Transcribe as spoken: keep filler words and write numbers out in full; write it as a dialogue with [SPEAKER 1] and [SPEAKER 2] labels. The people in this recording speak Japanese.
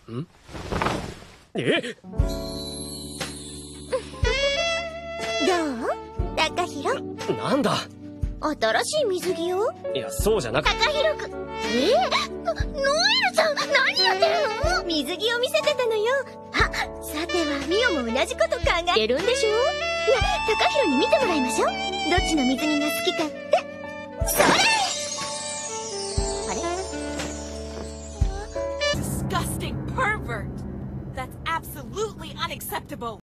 [SPEAKER 1] ん？え？
[SPEAKER 2] どう？高弘。
[SPEAKER 1] なんだ？
[SPEAKER 2] 新しい水着よ。
[SPEAKER 1] いや、そうじゃなく。
[SPEAKER 2] 高弘くん。えー、ノノエルちゃん、何やってるの？水着を見せてたのよ。あ、さてはミオも同じこと考えるんでしょ？ね、高弘に見てもらいましょう。どっちの水着が好きかって。それ！